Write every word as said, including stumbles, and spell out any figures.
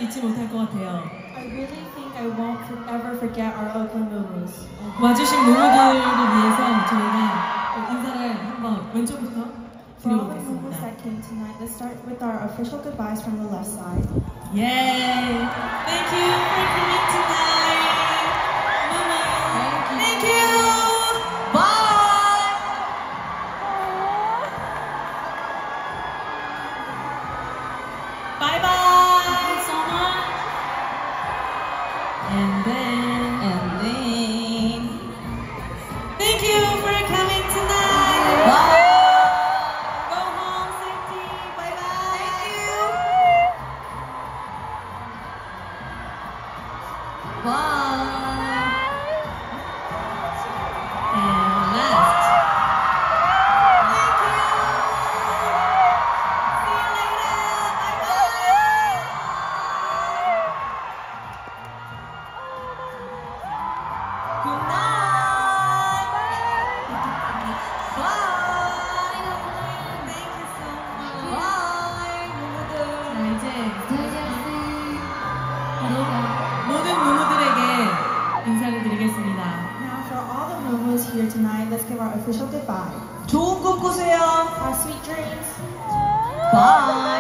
잊지 못할 것 같아요. I really think I won't ever forget our Oakland Moo-Moos. 와주신 모모들을 위해서 저희가 인사를 한번 왼쪽부터 For all the Moo-Moos 드려보겠습니다. that came tonight, let's start with our official goodbyes from the left side. Yay! Thank you for coming tonight. Momo. Thank you. Bye. Bye bye. Thank you so much. And then, and then, thank you for coming tonight. Bye. Go home safety. Bye bye. Thank you. Bye. And last. Thank you. See you later. Bye bye. Good night. Bye. Thank you so much. Bye. 모모들. 자, 이제 모든 모모들에게 인사를 드리겠습니다. Now for all the Moo-Moos here tonight, let's give our official goodbye. 좋은 꿈 꾸세요. Have sweet dreams. Bye.